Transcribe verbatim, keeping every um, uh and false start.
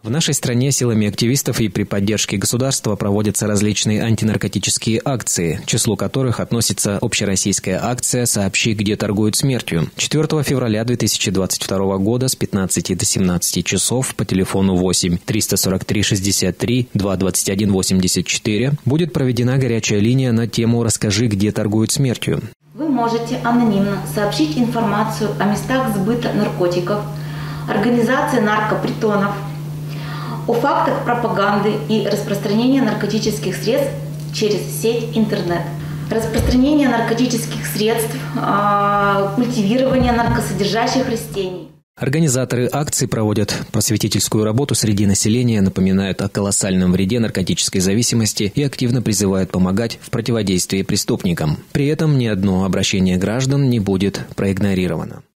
В нашей стране силами активистов и при поддержке государства проводятся различные антинаркотические акции, к числу которых относится общероссийская акция «Сообщи, где торгуют смертью». четвёртого февраля две тысячи двадцать второго года с пятнадцати до семнадцати часов по телефону восемь триста сорок три шестьдесят три двести двадцать один восемьдесят четыре будет проведена горячая линия на тему «Расскажи, где торгуют смертью». Вы можете анонимно сообщить информацию о местах сбыта наркотиков, организации наркопритонов, о фактах пропаганды и распространения наркотических средств через сеть интернет, распространение наркотических средств, культивирование наркосодержащих растений. Организаторы акций проводят просветительскую работу среди населения, напоминают о колоссальном вреде наркотической зависимости и активно призывают помогать в противодействии преступникам. При этом ни одно обращение граждан не будет проигнорировано.